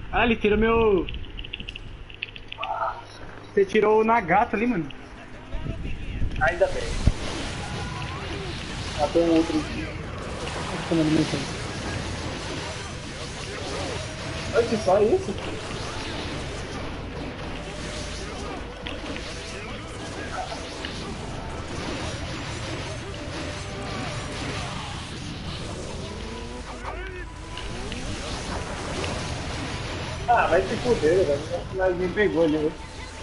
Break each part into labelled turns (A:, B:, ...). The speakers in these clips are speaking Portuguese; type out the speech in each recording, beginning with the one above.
A: Ah, ele tirou meu... Você tirou o Nagato ali, mano.
B: Ainda bem. Matou um outro aqui. Tomando mensagem. Olha que só isso? Ah, vai se fuder, velho. Mas me pegou ali, velho.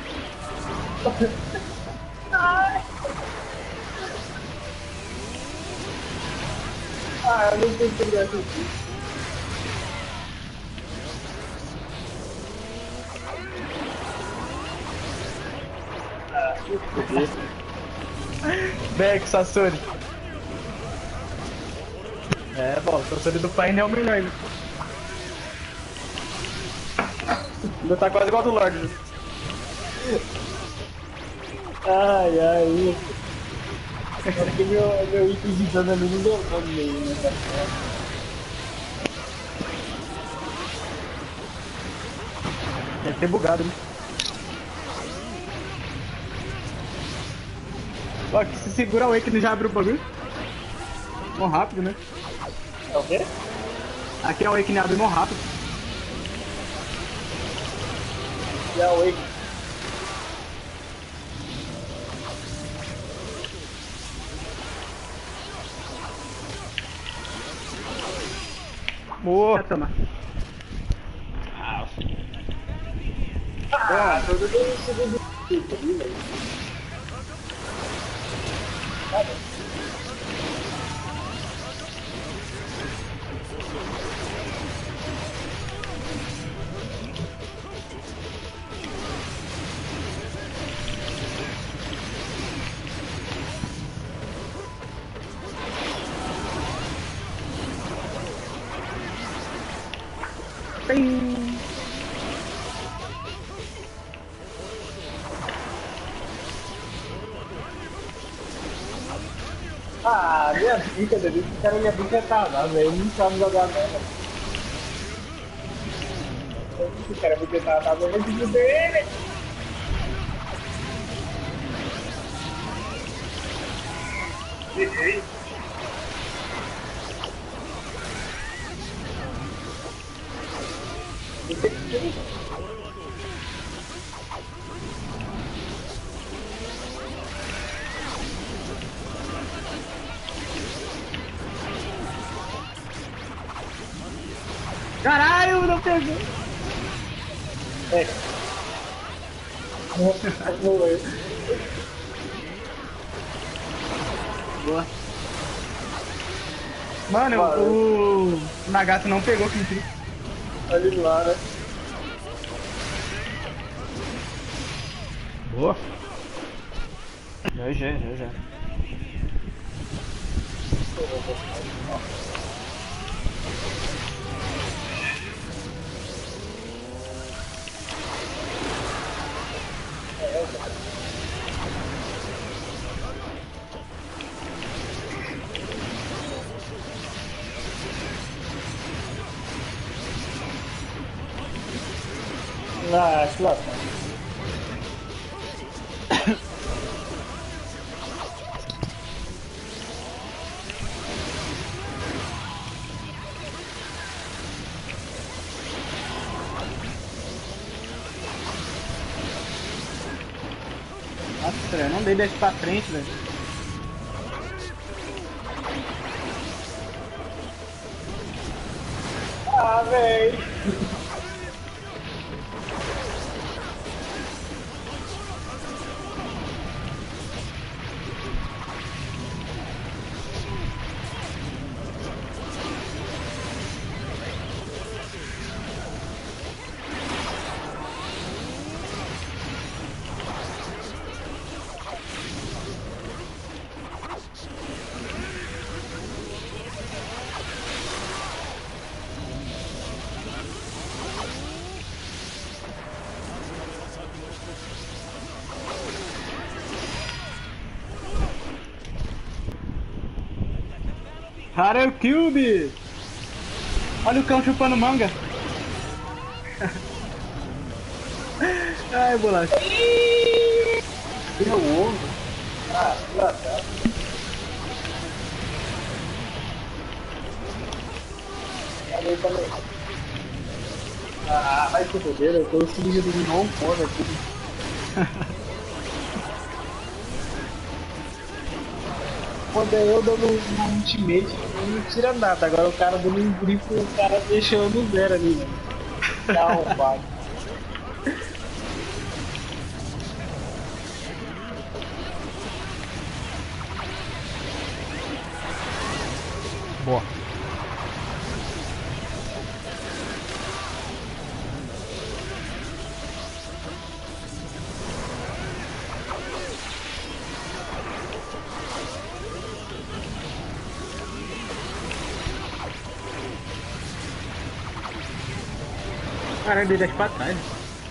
B: Ah, eu não tenho que pegar isso aqui. Ah, me fuder.
A: Beck, Sasori. É, bom, o Sasori do painel é o melhor, né? Ainda tá quase igual do Lorde. Né?
B: Ai, ai. É porque meu item de dano ali não deu dano nenhum, né?
A: Deve ter bugado, né? Ó, que se segura o Wake já abre o bagulho. Mó rápido, né?
B: É o quê?
A: Aqui é o Wake abre mó rápido.
B: E a Wake.
A: Boa, toma.
B: Ah, todo mundo segundo tipo ali, velho. Tá bom.
A: Tem.
B: Ah, minha bica, David, esse cara minha bica tá lá, velho. Não sabe jogar nada. Esse cara me tentar tá, eu vou te fuder ele. Errei.
A: Caralho, não pegou.
B: É. Morreu.
A: Boa. Mano,
B: Valeu.
A: o Nagato não pegou o Quintri.
B: Olha ele lá, né?
A: Boa. Já.
B: Ah, que lasca.
A: Nossa, eu não dei dash pra frente, velho.
B: Ah, velho.
A: Harukyubi! Olha o cão chupando manga. Ai, bolacha.
B: Meu ovo. Ah, lá tá. Falei também. Ah, vai se foder, eu tô conseguindo dominar um fone aqui. Quando é eu dando um ultimate, não tira nada. Agora o cara dando um grifo, o cara deixou no zero ali, mano. Tá arrombado.
C: Boa.
A: Caralho, ele deixa pra trás.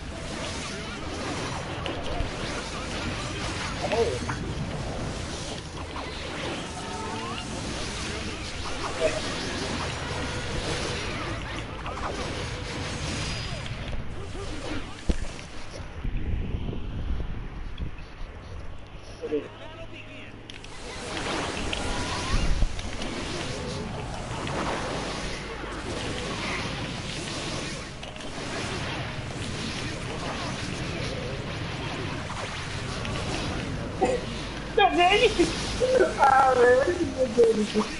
B: Também! Ah, velho, meu Deus do céu.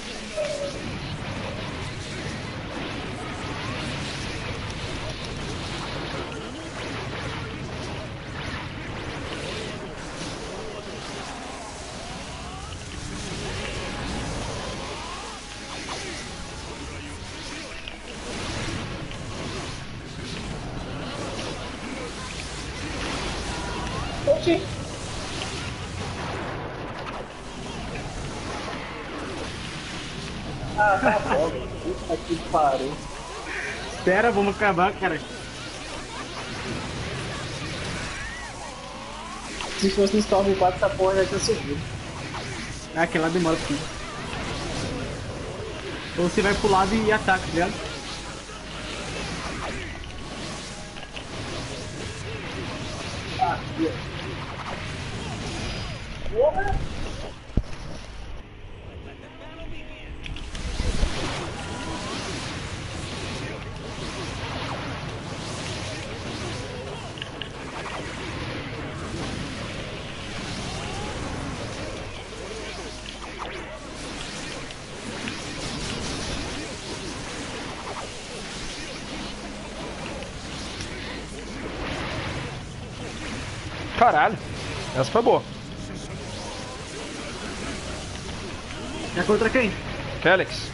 B: Oxi! Ah, tá bom, velho. Puta que pariu.
A: Espera, vamos acabar, cara.
B: Se fosse no Storm 4, essa porra já tinha subido.
A: Ah, aquele lá demora um pouquinho. Ou você vai pro lado e ataca, tá ligado?
B: Ah, Deus. Porra!
C: Caralho. Essa foi boa.
A: É contra quem?
C: Calyx.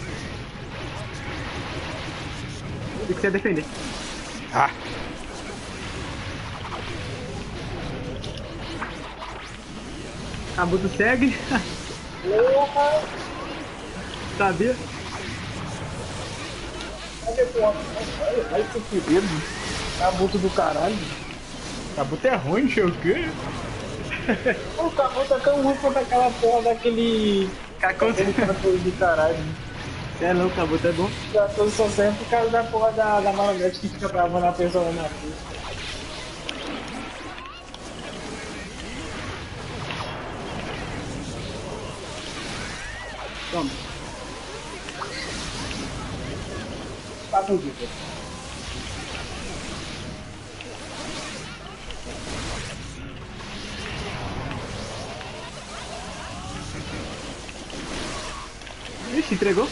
A: O que você ia defender?
C: Ah.
A: Kabuto segue.
B: Porra!
A: Sabia?
B: Cadê porra? Vai se fuder, mano. Cabuto do caralho.
A: Kabuto é ruim, não sei o quê.
B: O Cabuto é tão ruim quanto aquela porra daquele. Aquele trator do caralho.
A: Você é louco, Kabuto é bom.
B: Já tô só serve por causa da porra da marionete que fica bravando a pessoa lá na frente.
A: Toma.
B: Tá fudido.
A: Ixi, entregou.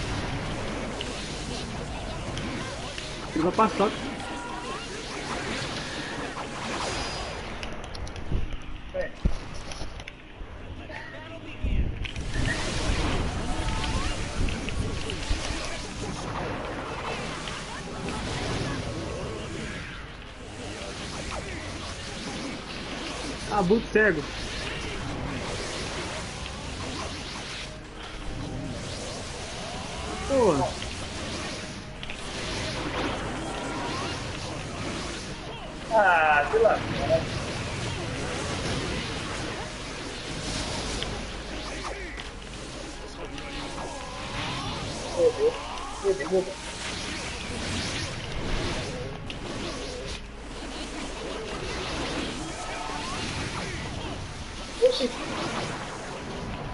A: Entregou a paçoca.
B: É.
A: Kabuto cego. Porra.
B: Ah, sei lá. Perdeu. Perdeu.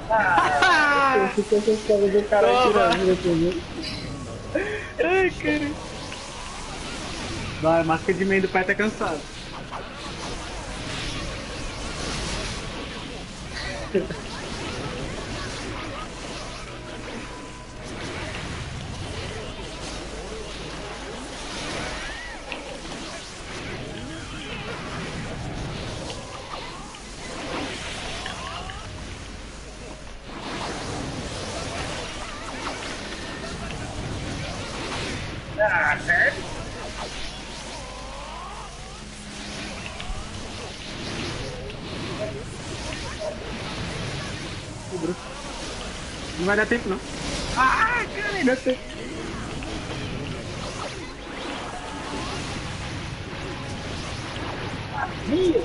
B: Eu fico com esse cara do cara
A: Toma.
B: tirando comigo.
A: Ai, cara. Vai, máscara de meio do pai tá cansado.
B: Ah, sério?
A: Não vai dar tempo, não. Ah, cara, dá tempo.
B: Ih,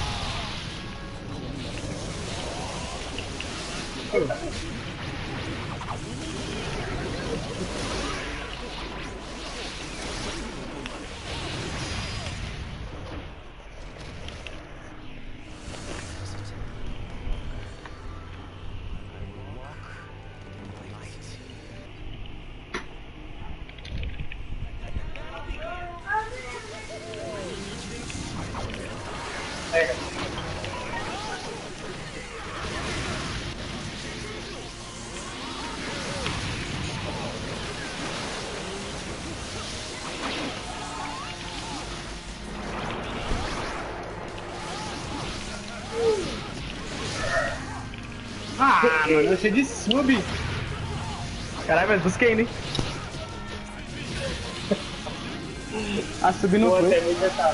A: Ah, mano, eu achei de sub. Caralho, mas busquei, né? A sub não
B: vou até
A: foi.
B: me injetar.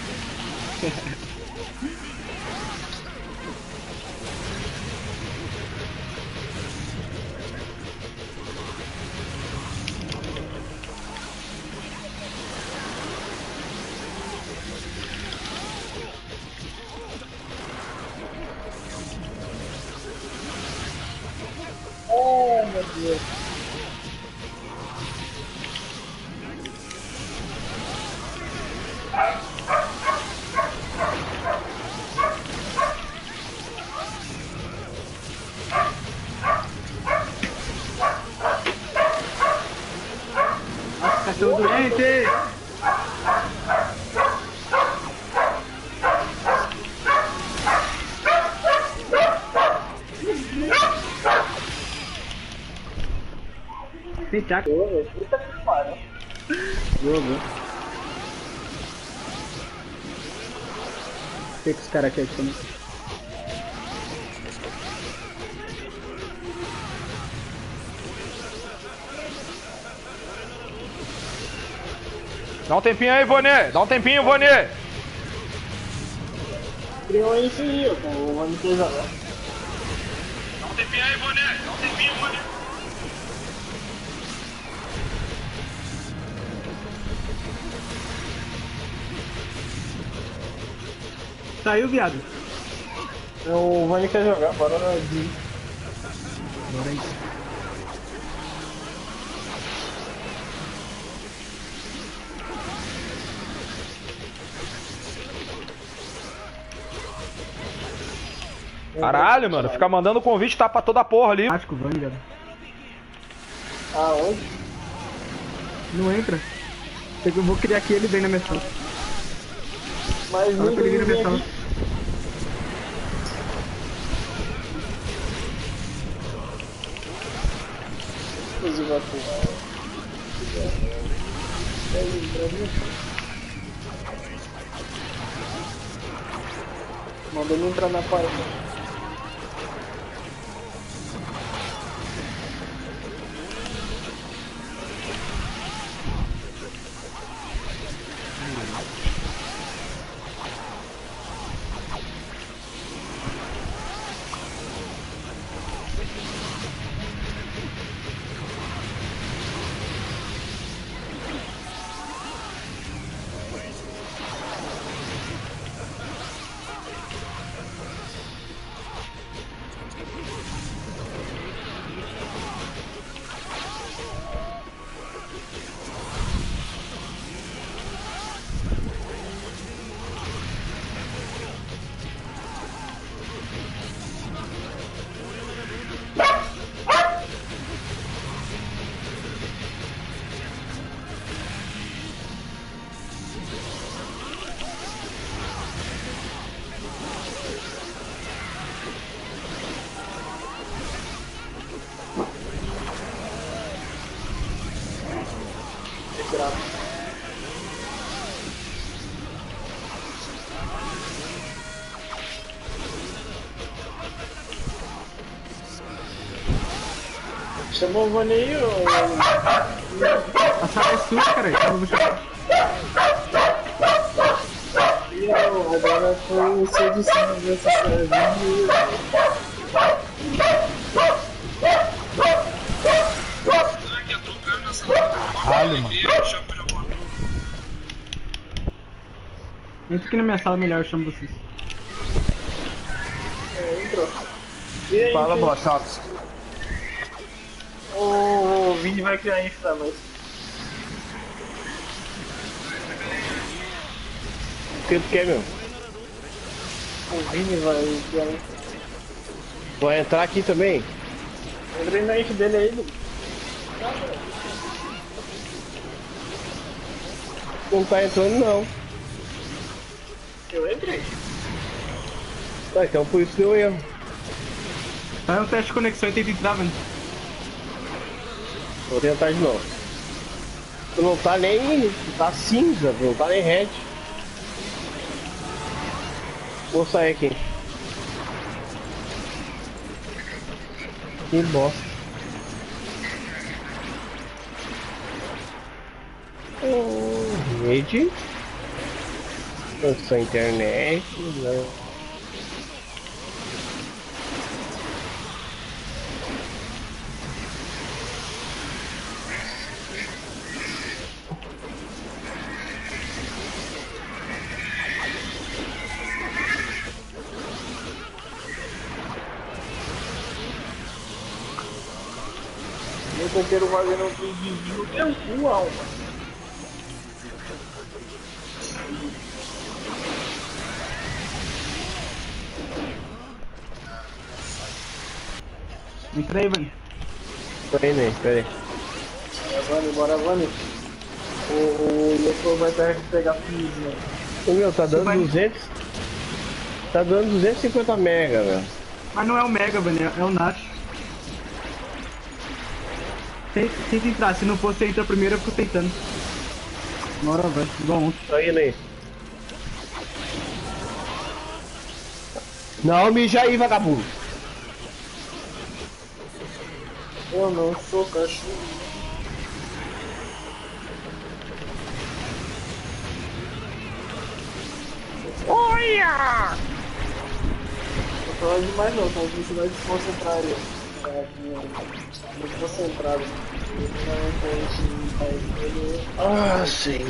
B: Oh, meu Deus.
A: Nossa, cachorro doente. Tem chaco.
B: Pô, velho, puta que pariu.
A: Boa, boa. O que os caras querem também?
C: Dá um tempinho aí, Vonê. Dá um tempinho, Vonê.
B: Criou isso aí, eu vou me ter jogar.
C: Dá um tempinho aí, Vonê. Dá um tempinho, Vonê.
A: Saiu, viado.
B: O Vani quer jogar, bora de.
A: Bora aí.
C: Caralho, mano. Ficar mandando convite tá pra toda porra ali.
A: Acho que o Vani, viado.
B: Aonde?
A: Não entra. Eu vou criar aqui, ele vem na minha sala.
B: Mas
A: Fala pra ele vir na minha
B: vem
A: sala.
B: aqui. Inclusive, aqui. Mandou ele entrar na parede. Chamou o Vani aí, ô.
A: A sala é sua, cara. Eu vou chamar.
B: Não, agora foi o seu de cima dessa casinha.
C: Aqui, eu tô entrando na sala.
A: Caralho, mano.
C: Eu chamo já vou.
A: Entra aqui na minha sala melhor, eu chamo vocês.
B: Entrou. E aí,
D: Fala,
B: Vini?
D: Bochatos.
B: O Vini vai criar info pra nós.
D: O que tu quer, meu?
B: O Vini vai criar info.
D: Vai entrar aqui também?
B: Entrei na info dele aí, Vini.
D: Não tá entrando, não.
B: Eu entrei.
D: Tá, então por isso deu erro.
A: Faz um teste de conexão e tenta entrar, mano.
D: Vou tentar de novo. Tu não tá nem... tá cinza, não tá nem red. Vou sair aqui. Que bosta. Rede. Nossa internet. Não.
B: Eu coqueiro fazendo um videozinho no teu cu, alma.
A: Entra aí, mano.
D: Tô indo aí, pera aí.
B: Bora, Vani. O Yoko vai ter que pegar fininho.
D: Ô, meu, tá dando
A: vai-
D: 200... Tá dando 250 mega, velho.
A: Mas não é o Mega, mano, é o Nath. Tenta entrar, se não for você entra primeiro, eu fico tentando. Bora, vai, igual ontem.
D: Tô indo aí. Não, mija aí, vagabundo.
B: Eu não sou cachorro.
D: Olha!
B: Não tô falando demais não, tá? A gente vai desconcentrar ali. Tá muito concentrado.
D: Ah, sim.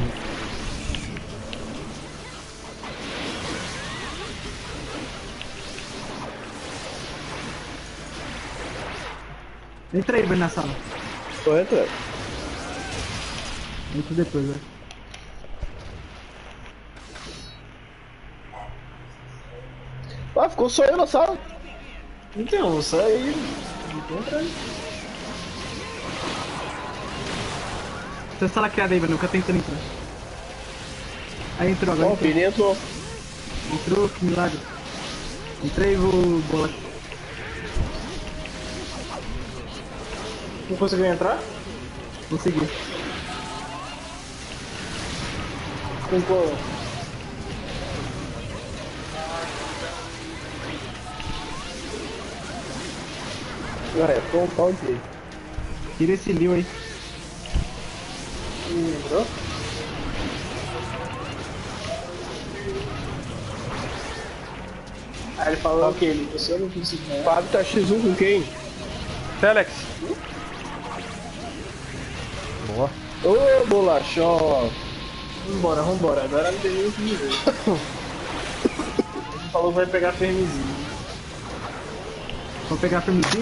A: Entra aí, vai na sala.
D: Tô entrando.
A: Entra depois, vai.
D: Ah, ficou só eu na sala.
B: Então, sai. Entra aí.
A: Essa sala criada aí, mano, eu fico tentando entrar. Aí entrou
D: Ó,
A: agora.
D: o Vini entrou.
A: Entrou, que milagre. Entrei, vou bola.
B: Não conseguiu entrar?
A: Consegui.
B: Ficou.
D: Ah, é, tô um pau de.
A: Tira esse Liu aí.
B: Entrou? Aí ele falou que ele, você eu não consigo ganhar.
D: Fábio tá X1 com quem?
A: Telex.
D: Boa. Ô, bolachão.
B: Vambora, agora não tem nem o que dizer. Ele falou que vai pegar firmezinho.
A: Vou pegar firmezinho?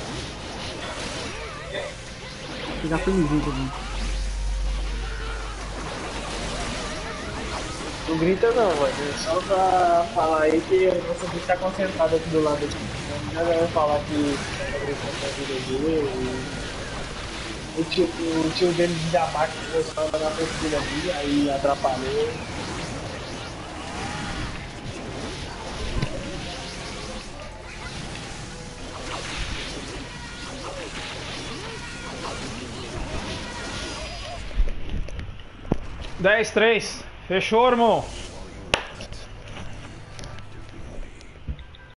A: Vou pegar firmezinho também.
B: Não grita não, velho. Só pra falar aí que o nosso bicho tá concentrado aqui do lado aqui. Já vai falar que tá gritando com a vida dele. O tio dele de Jabá que gostava na frente dele ali, aí atrapalhou.
E: Dez, 3. Fechou, irmão?